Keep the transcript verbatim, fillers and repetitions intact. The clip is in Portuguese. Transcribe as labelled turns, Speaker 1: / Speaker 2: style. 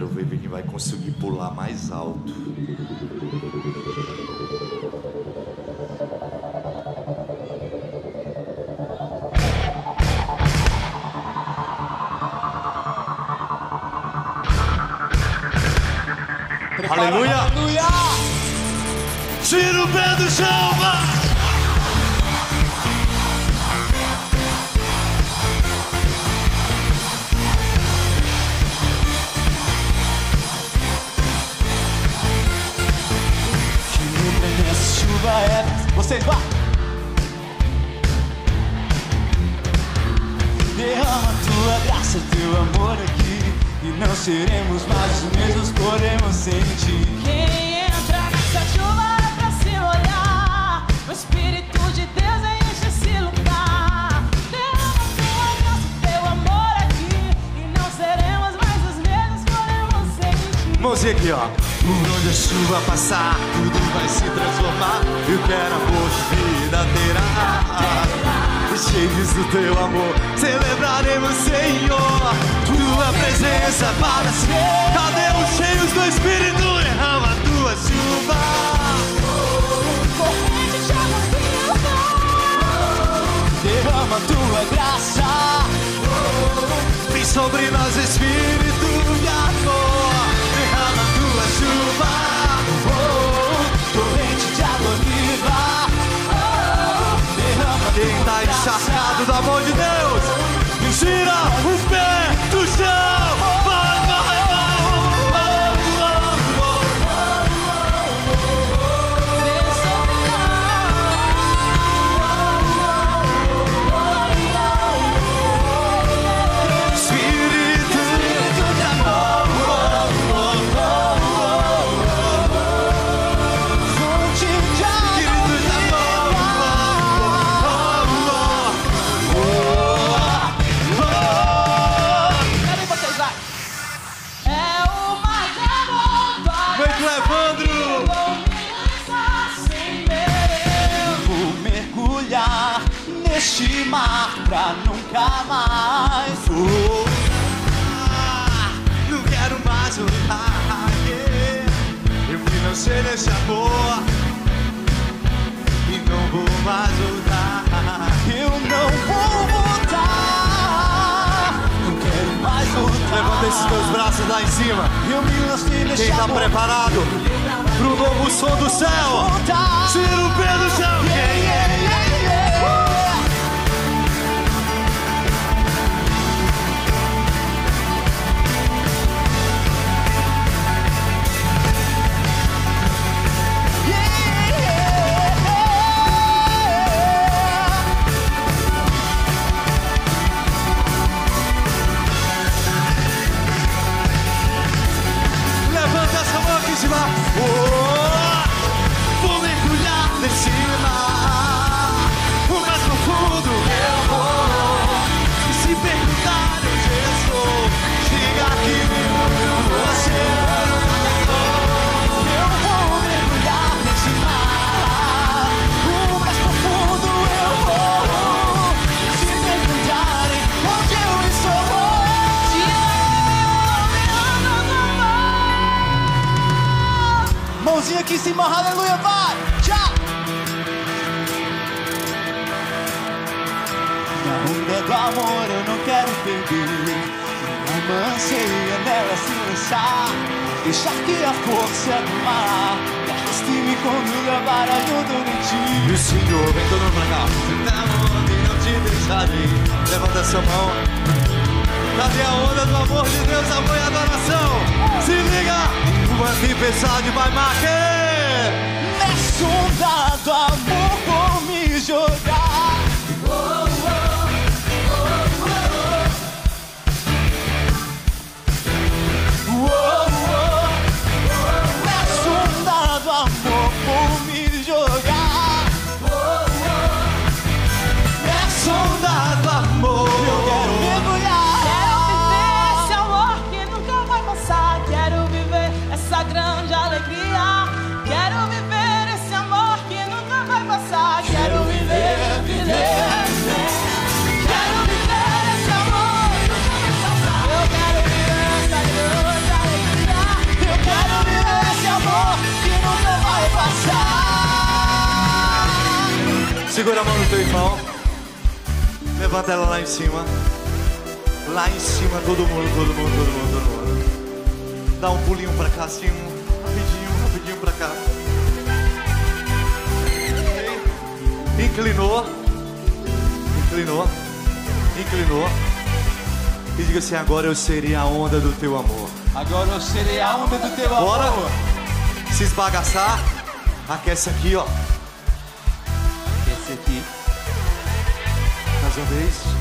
Speaker 1: quero ver quem vai conseguir pular mais alto.
Speaker 2: Aleluia! Aleluia!
Speaker 1: Tira o pé do chão, vai!
Speaker 2: Chuva é, vocês vão. Derrama tua graça, teu amor aqui, e não seremos mais os mesmos, podemos sentir.
Speaker 3: Quem entra nessa chuva é pra se molhar. O Espírito de Deus enche esse lugar. Derrama tua graça, teu amor aqui, e não seremos mais os mesmos, podemos sentir.
Speaker 1: Mãozinha aqui, ó. Por onde a chuva passar, tudo vai se transformar. Eu quero amor de vida terá. E cheios do teu amor, celebraremos, Senhor, tua presença para sempre. Cadê os cheios do Espírito? Derrama a tua chuva.
Speaker 3: Corrente de água viva.
Speaker 2: Derrama tua graça.
Speaker 1: Vem sobre nós, Espírito de amor. Derrama a tua chuva.
Speaker 2: Oh, corrente de água viva. Oh, derrama
Speaker 1: Quem tá encharcado do amor de Deus, tira o pé do chão. Vai, vai, vai.
Speaker 2: Neste mar pra nunca mais.
Speaker 1: Oh, ah, não quero mais voltar. Yeah. Eu financei nesse amor e não vou mais voltar.
Speaker 2: Eu não vou voltar. Não quero mais voltar.
Speaker 1: Levanta esses dois braços lá em cima.
Speaker 2: Eu me lancei nesse
Speaker 1: Quem tá
Speaker 2: amor
Speaker 1: preparado pro novo som do céu? Tira o pé do chão.
Speaker 2: Yeah, yeah, yeah, yeah.
Speaker 1: Oh, vou mergulhar nesse mar, o mais profundo eu vou. E se perguntarem onde eu estou, diga que você.
Speaker 2: Eu vou mergulhar nesse mar, o mais profundo eu vou. Se perguntarem onde eu estou, mãozinha aqui em cima, aleluia, vai! Tchau! Na onda do amor eu não quero perder. Uma anseia nela se lançar, deixar que a força do mar me arraste-me quando levar a junto de ti.
Speaker 1: E o Senhor vem todo mundo pra cá. Você tá onde não te deixar de ir. Levanta sua mão. Cadê a onda do amor de Deus, amor e adoração? Se liga! Uma tempestade vai marcar.
Speaker 2: Nessa onda do amor vou me jogar. Oh, oh, oh, oh. Oh, oh. Nessa onda do amor vou me jogar. Oh, oh.
Speaker 1: Nessa onda do amor
Speaker 2: eu quero mergulhar.
Speaker 3: Quero viver esse amor que nunca vai passar. Quero viver essa grande alegria. Quero viver esse amor que nunca vai passar. Quero viver
Speaker 1: Segura a mão do teu irmão. Levanta ela lá em cima. Lá em cima, todo mundo, todo mundo, todo mundo, todo mundo. Dá um pulinho pra cá, assim, um rapidinho, rapidinho pra cá. Inclinou. Inclinou. Inclinou. E diga assim: agora eu serei a onda do teu amor.
Speaker 2: Agora eu serei a onda do teu amor.
Speaker 1: Bora se esbagaçar. Aquece aqui, ó.
Speaker 2: Aquece aqui.
Speaker 1: Mais uma vez.